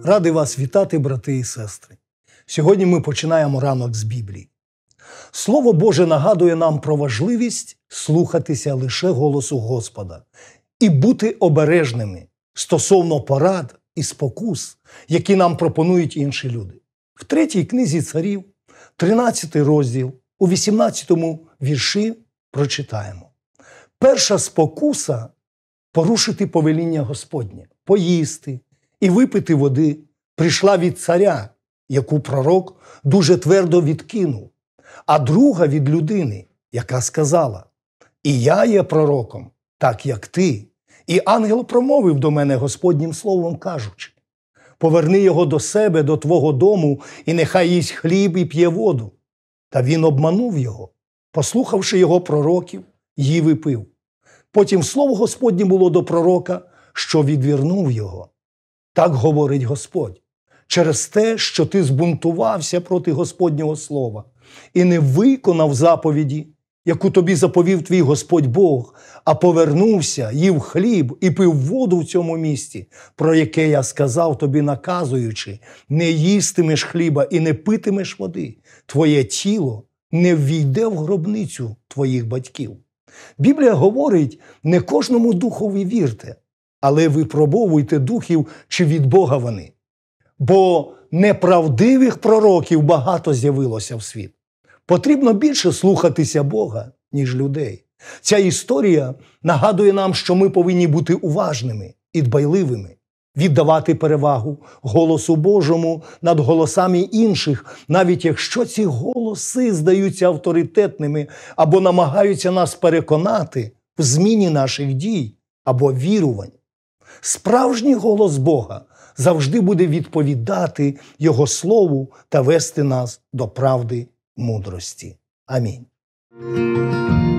Радий вас вітати, брати і сестри. Сьогодні ми починаємо ранок з Біблії. Слово Боже нагадує нам про важливість слухатися лише голосу Господа і бути обережними стосовно порад і спокус, які нам пропонують інші люди. В 3 книзі Царів, 13 розділ, у 18 вірші прочитаємо. Перша спокуса – порушити повеління Господнє, поїсти і випити води прийшла від царя, яку пророк дуже твердо відкинув, а друга від людини, яка сказала: «І я є пророком, так як ти». І ангел промовив до мене Господнім словом, кажучи: «Поверни його до себе, до твого дому, і нехай їсть хліб і п'є воду». Та він обманув його, послухавши його пророків, їв і пив. Потім слово Господнє було до пророка, що відвернув його. Так говорить Господь: через те, що ти збунтувався проти Господнього слова і не виконав заповіді, яку тобі заповів твій Господь Бог, а повернувся, їв хліб і пив воду в цьому місті, про яке я сказав тобі, наказуючи: не їстимеш хліба і не питимеш води, твоє тіло не ввійде в гробницю твоїх батьків. Біблія говорить: не кожному духові вірте, але випробовуйте духів, чи від Бога вони. Бо неправдивих пророків багато з'явилося в світ. Потрібно більше слухатися Бога, ніж людей. Ця історія нагадує нам, що ми повинні бути уважними і дбайливими, віддавати перевагу голосу Божому над голосами інших, навіть якщо ці голоси здаються авторитетними або намагаються нас переконати в зміні наших дій або вірувань. Справжній голос Бога завжди буде відповідати Його Слову та вести нас до правди, мудрості. Амінь.